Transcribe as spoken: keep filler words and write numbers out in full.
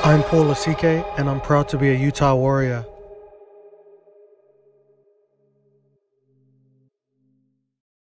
I'm Lasike, and I'm proud to be a Utah Warrior.